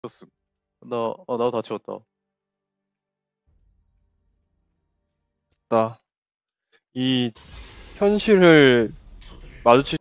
쳤음. 나도 다 치웠다. 이 현실을 마주치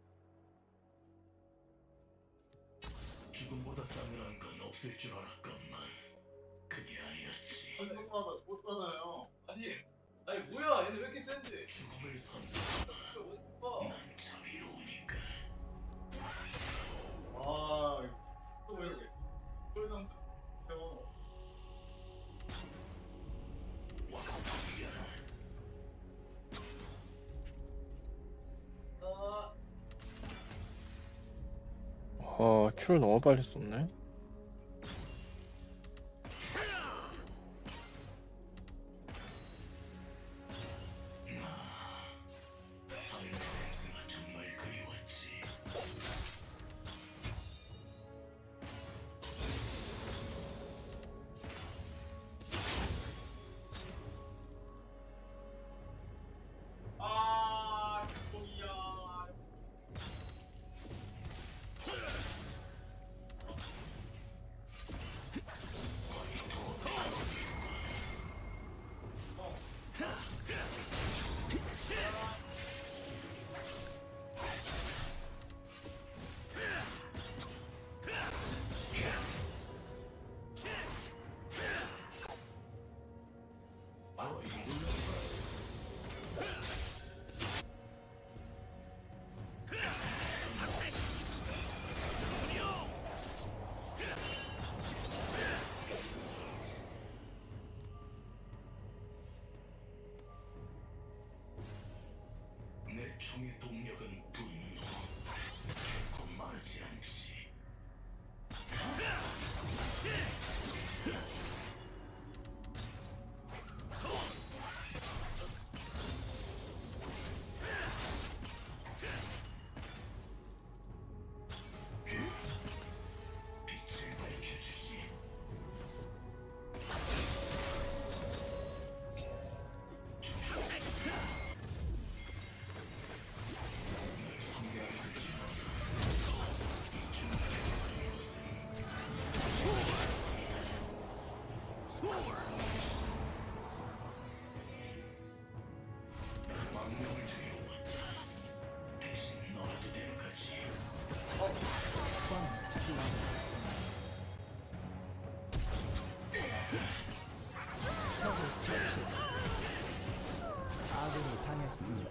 죽음보다 싸늘한 건 없을 줄 알았건만 그게 아니었지. 한번마다 줬잖아요. 아니 뭐야 얘네 왜 이렇게 센데? 죽음을 선사하나 난 자비로우니까. 또 왜지? 꼴상 와서 죽여라. 큐를 너무 빨리 썼네. 삶의 냄새가 정말 그리웠지. 뭐야? 내 총의 동력은 분노. 결코 마르지 않지. 빛을 밝혀주지. 망명을 주러 왔다. 대신 너라도 데려가지. 아군이 당했습니다.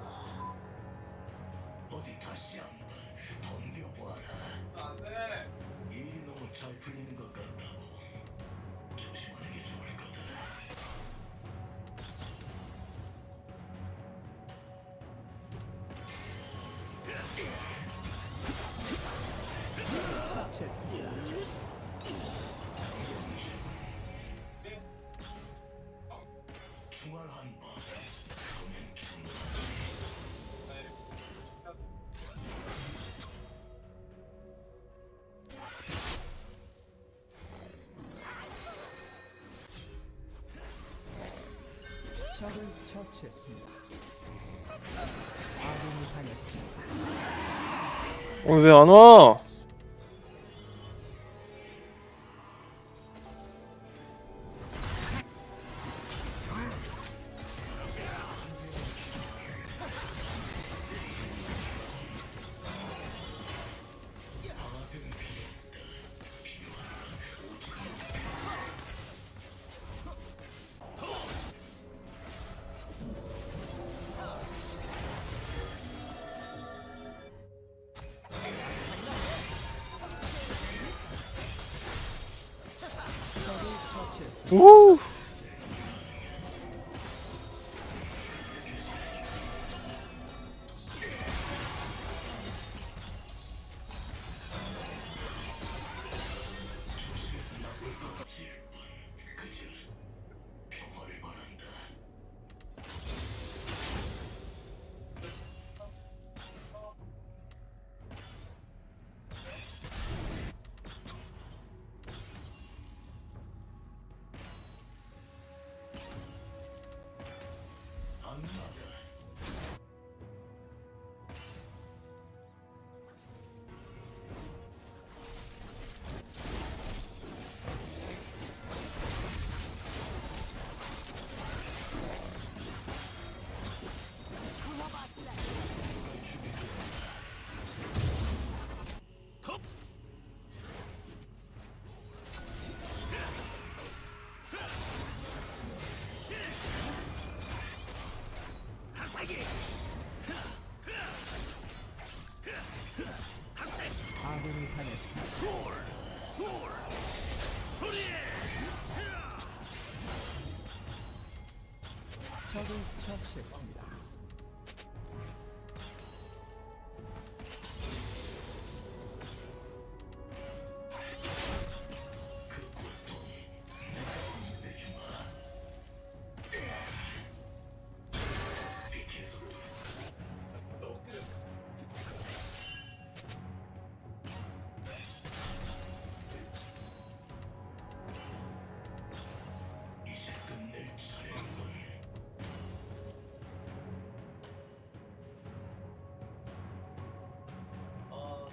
어디 다시 한번 덤벼봐라. 안돼. 일이 너무 잘 풀리는 것 같다고. 조심하는 게 좋을 거다. 처치했습니다. 충활 한 번. 그러면 충분하지. 적을 처치했습니다. 아군이 당했습니다. 왜 안 와? 적을 처치했습니다. 우! 그저 평화를 바란다. 적을 처치했습니다. 이제 끝낼 차례인걸. 아,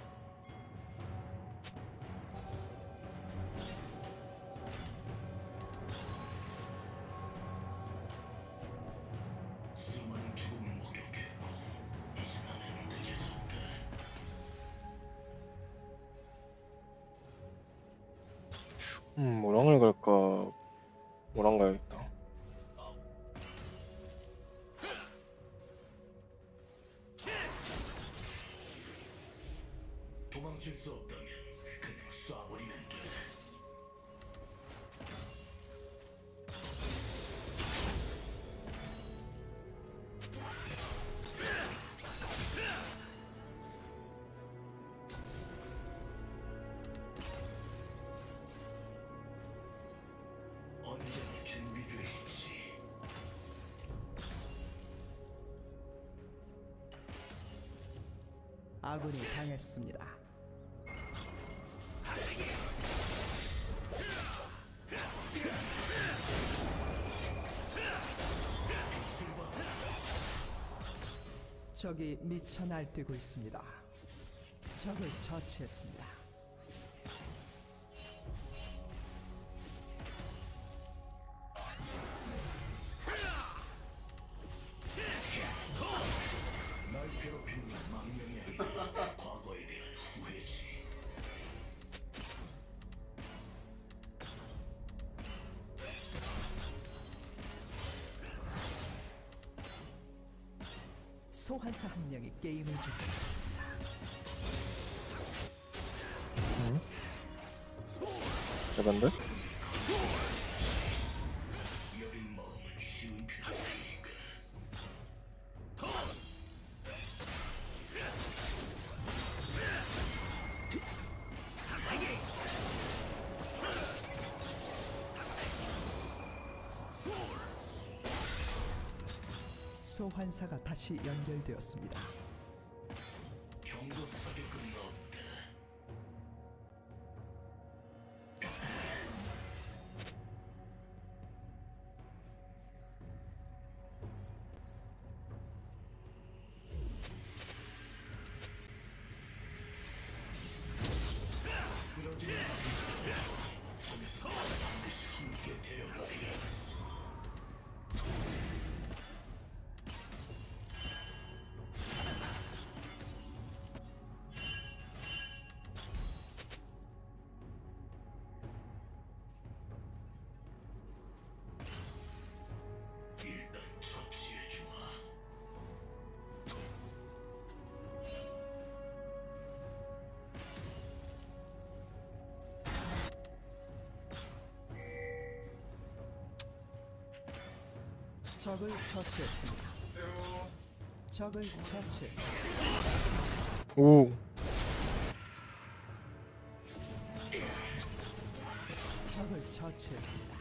수많은 죽음을 목격했고 이제 나는 느껴졌다. 뭐랑을 갈까? 뭐랑 가야겠다. 도망칠 수 없다면 그냥 쏴버리면 돼. 언제나 준비돼 있지. 아군이 당했습니다. 적이 미쳐 날뛰고 있습니다. 적을 처치했습니다. 날 괴롭히는 건 망명이 아니라 과거에 대한 후회지. 소환사 한 명이 게임을 중단했습니다. 대단데? 여린 마음은 쉬운 표정이니까. 소환사가 다시 연결되었습니다. 경고 사격은 없다. 쓰러지는 저기서 반드시 함께 데려가리라. 일단 처치해주마. 적을 처치했습니다. 적을 처치했습니다. 오. 적을 처치했습니다.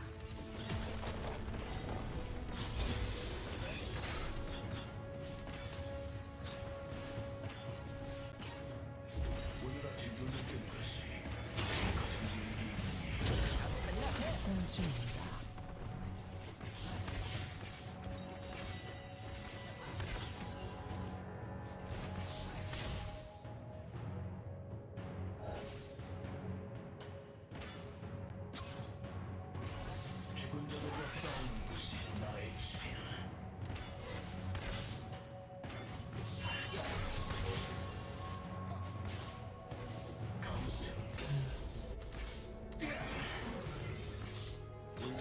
오늘같이 눈을 뜬 것이 학살 중입니다. 죽은 자들과 싸우는 것이 나의 집이야. 감수장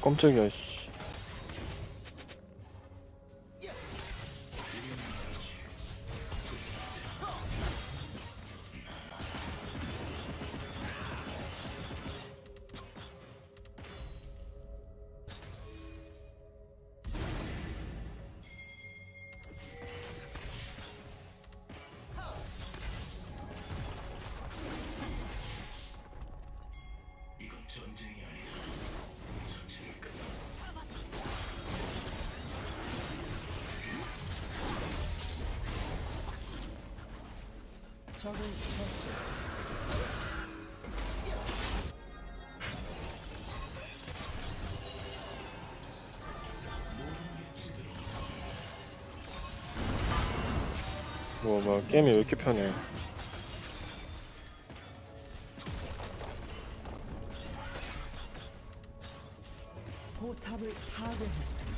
깜짝이야 씨. 이건 전쟁이 아니다. 전쟁이 끝났어. 적을 처치했습니다. 뭐 게임이 왜 이렇게 편해. 포탑을 파괴했습니다.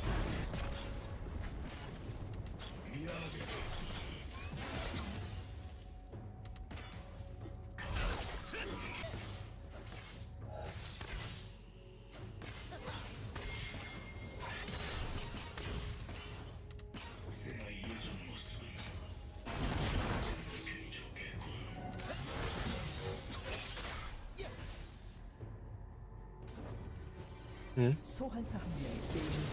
세나의 예전 모습은 편히 좋겠군. 응? 소환사 한 명이 게임을